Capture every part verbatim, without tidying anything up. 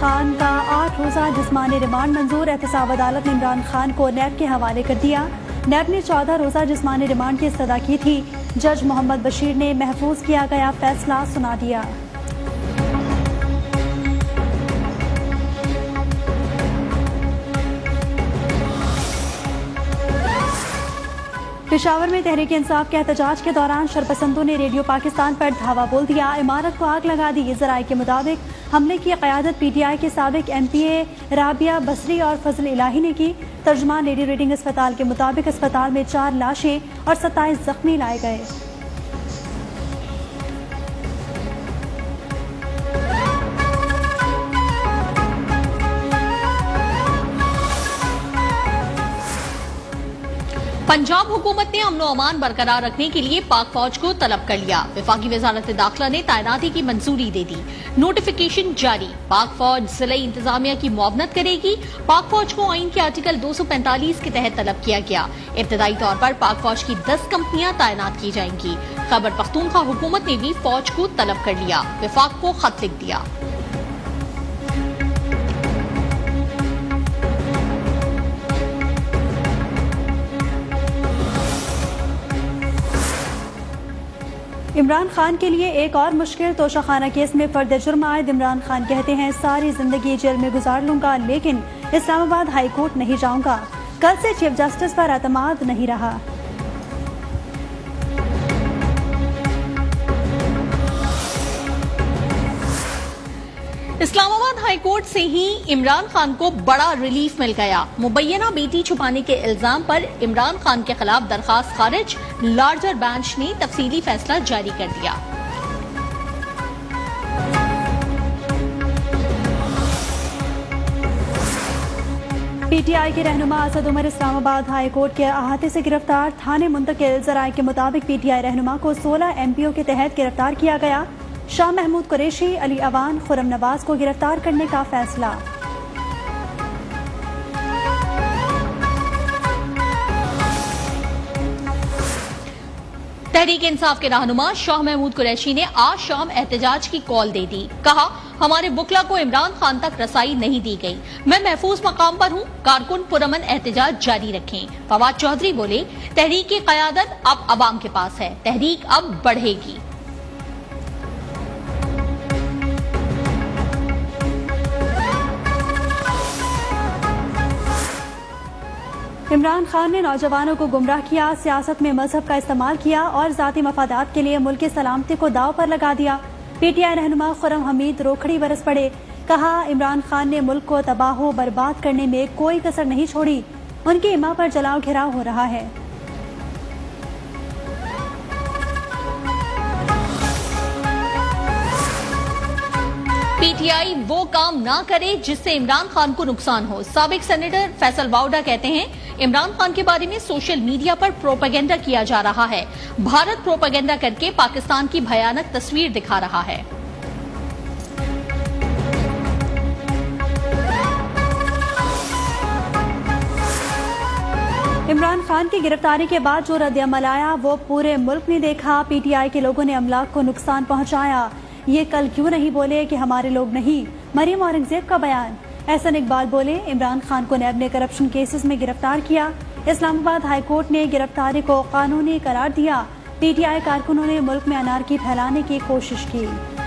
खान का आठ रोजा जिस्मानी रिमांड मंजूर। एहतसाब अदालत ने इमरान खान को नैब के हवाले कर दिया। नैब ने चौदह रोजा जिस्मानी रिमांड की इस्तदा की थी। जज मोहम्मद बशीर ने महफूज किया गया फैसला सुना दिया। पेशावर में तहरीक इंसाफ के एहतजाज के दौरान शरपसंदों ने रेडियो पाकिस्तान पर धावा बोल दिया। इमारत को आग लगा दी। जराये के मुताबिक हमले की क़यादत पी टी आई के साबिक M P A Rabia Basri और फजल इलाही ने की। तर्जुमान लेडी रीडिंग अस्पताल के मुताबिक अस्पताल में चार लाशें और सत्ताईस जख्मी लाए गए। पंजाब हुकूमत ने अमनो अमान बरकरार रखने के लिए पाक फौज को तलब कर लिया। वफाकी वजारत दाखिला ने तैनाती की मंजूरी दे दी। नोटिफिकेशन जारी। पाक फौज जिले इंतजामिया की मुआवनत करेगी। पाक फौज को आइन के आर्टिकल दो सौ पैंतालीस के तहत तलब किया गया। इब्तदाई तौर पर पाक फौज की दस कंपनियां तैनात की जाएंगी। खैबर पख्तूनख्वा हुकूमत ने भी फौज को तलब कर लिया। वफाक को खत लिख दिया। इमरान खान के लिए एक और मुश्किल तोशाखाना केस में फर्द जुर्म आयद इमरान खान कहते हैं सारी जिंदगी जेल में गुजार लूंगा लेकिन इस्लामाबाद हाई कोर्ट नहीं जाऊंगा। कल से चीफ जस्टिस पर एतमाद नहीं रहा। इस्लामाबाद हाई कोर्ट से ही इमरान खान को बड़ा रिलीफ मिल गया। मुबैना बेटी छुपाने के इल्जाम पर इमरान खान के खिलाफ दरखास्त खारिज। लार्जर बेंच ने तफसीली फैसला जारी कर दिया। पीटीआई के रहनुमा असद उमर इस्लामाबाद हाई कोर्ट के अहाते से गिरफ्तार। थाने मुंतकिल। जराये के मुताबिक पीटीआई रहनुमा को सोलह एमपीओ के तहत गिरफ्तार किया गया। शाह महमूद कुरैशी, अली अवान, खुरम नवाज को गिरफ्तार करने का फैसला। तहरीक इंसाफ के रहनुमा शाह महमूद कुरैशी ने आज शाम एहतजाज की कॉल दे दी। कहा, हमारे बुकला को इमरान खान तक रसाई नहीं दी गई। मैं महफूज मकाम पर हूँ। कारकुन पुरअमन एहतजाज जारी रखें। फवाद चौधरी बोले, तहरीक की कयादत अब अवाम के पास है। तहरीक अब बढ़ेगी। इमरान खान ने नौजवानों को गुमराह किया, सियासत में मजहब का इस्तेमाल किया और जाती मफादात के लिए मुल्क की सलामती को दाव पर लगा दिया। पीटीआई रहनुमा खुरम हमीद रोखड़ी बरस पड़े। कहा, इमरान खान ने मुल्क को तबाह बर्बाद करने में कोई कसर नहीं छोड़ी। उनकी इमा पर जलाओ घेराव हो रहा है। पीटीआई वो काम ना करे जिससे इमरान खान को नुकसान हो। साबिक सेनेटर फैसल वाउडा कहते हैं, इमरान खान के बारे में सोशल मीडिया पर प्रोपेगेंडा किया जा रहा है। भारत प्रोपेगेंडा करके पाकिस्तान की भयानक तस्वीर दिखा रहा है। इमरान खान की गिरफ्तारी के बाद जो रद्द-ए-अमल आया वो पूरे मुल्क ने देखा। पीटीआई के लोगों ने अमलाक को नुकसान पहुंचाया। ये कल क्यों नहीं बोले कि हमारे लोग नहीं। मरियम औरंगजेब का बयान। एहसन इकबाल बोले, इमरान खान को नैब ने करप्शन केसेस में गिरफ्तार किया। इस्लामाबाद हाई कोर्ट ने गिरफ्तारी को कानूनी करार दिया। पीटीआई कारकुनों ने मुल्क में अनारकी फैलाने की कोशिश की।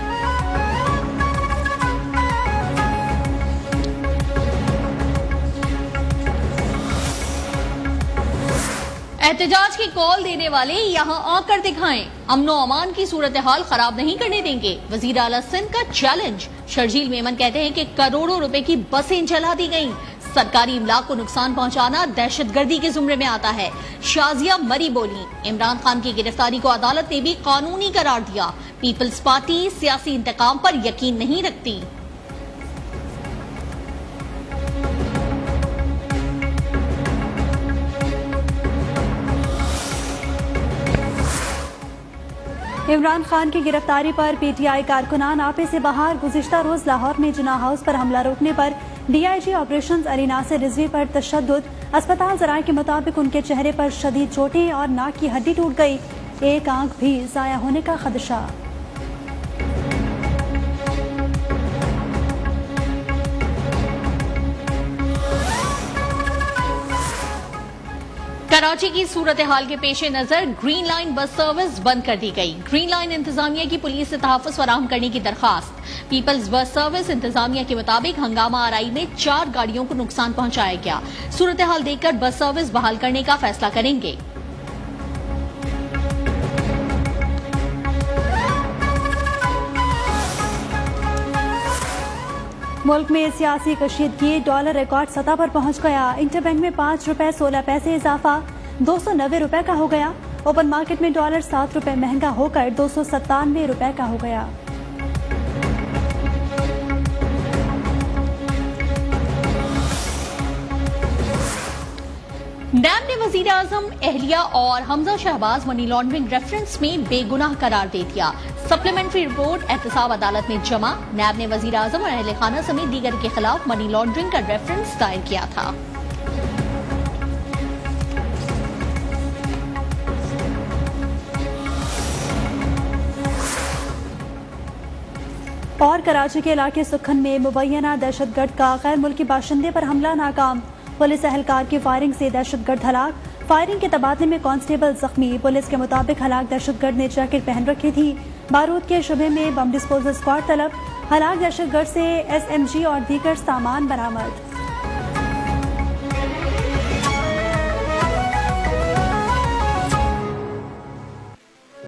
एहतजाज की कॉल देने वाले यहाँ आकर दिखाएं। अमनो अमान की सूरत हाल खराब नहीं करने देंगे। वजीर आला सिंध का चैलेंज। शर्जील मेमन कहते हैं कि करोड़ों रुपए की बसें जला दी गईं। सरकारी इमलाक को नुकसान पहुंचाना दहशतगर्दी के जुमरे में आता है। शाजिया मरी बोली, इमरान खान की गिरफ्तारी को अदालत ने भी कानूनी करार दिया। पीपल्स पार्टी सियासी इंतकाम पर यकीन नहीं रखती। इमरान खान की गिरफ्तारी पर पीटीआई कारकुनान आपे से बाहर। गुज़िश्ता रोज लाहौर में जिन्ना हाउस पर हमला रोकने पर डीआईजी ऑपरेशंस अली नासिर रिजवी पर तशद्दुद। अस्पताल जराये के मुताबिक उनके चेहरे पर शदीद चोटें और नाक की हड्डी टूट गई। एक आंख भी जाया होने का खदशा। कराची की सूरत हाल के पेश नजर ग्रीन लाइन बस सर्विस बंद कर दी गई। ग्रीन लाइन इंतजामिया की पुलिस से तहफ्फुज़ फराहम करने की दरखास्त। पीपल्स बस सर्विस इंतजामिया के मुताबिक हंगामा आराई में चार गाड़ियों को नुकसान पहुंचाया गया। सूरत हाल देखकर बस सर्विस बहाल करने का फैसला करेंगे। मुल्क में सियासी कशीदगी, डॉलर रिकॉर्ड सतह पर पहुंच गया। इंटरबैंक में पाँच रुपए सोलह पैसे इजाफा दो सौ नब्बे रुपए का हो गया। ओपन मार्केट में डॉलर सात रुपए महंगा होकर दो सौ सत्तानवे रुपए का हो गया। नैब ने वजीर आजम एहलिया और Hamza Shahbaz money laundering reference में बेगुनाह करार दे दिया। सप्लीमेंट्री रिपोर्ट एहतसाब अदालत में जमा। नैब ने वजीर आजम और अहले खाना समेत दीगर के खिलाफ मनी लॉन्ड्रिंग का रेफरेंस दायर किया था। और कराची के इलाके सुखन में मुबैना दहशतगर्द का गैर मुल्की बाशिंदे पर हमला नाकाम। पुलिस एहलकार की फायरिंग से दहशतगर्द हलाक। फायरिंग के तबादले में कांस्टेबल जख्मी। पुलिस के मुताबिक हलाक दहशतगर्द ने जैकेट पहन रखी थी। बारूद के शुबे में बम डिस्पोजल स्क्वाड तलब। हलाक दहशतगर्द से एस एम जी और दीगर सामान बरामद।